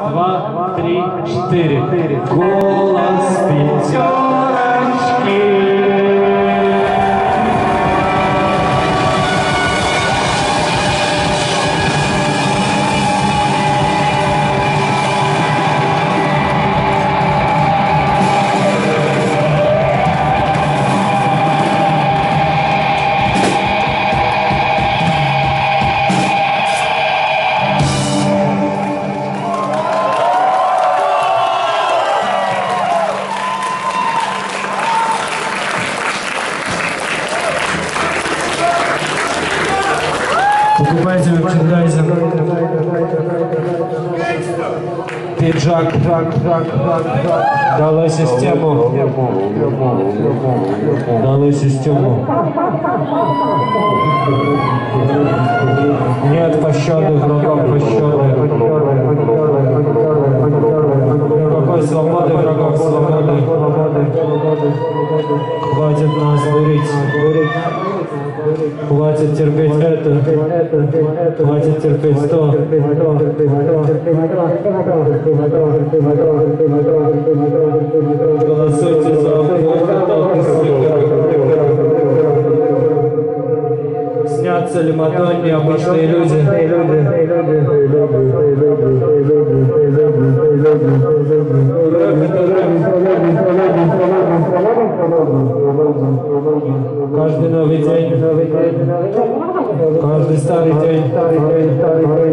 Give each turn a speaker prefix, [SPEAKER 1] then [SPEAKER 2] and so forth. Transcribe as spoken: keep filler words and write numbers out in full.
[SPEAKER 1] два, три, четыре. Голос пятерочки. Покупайте мерчендайзер, пиджак, дала систему, дала систему. Нет пощады, врагам пощады. Никакой свободы, врагам свободы. Хватит нас дурить. Хватит терпеть это, хватит терпеть то. Голосуйте за снятся ли Мадонне обычные люди? Каждый новый день, каждый старый день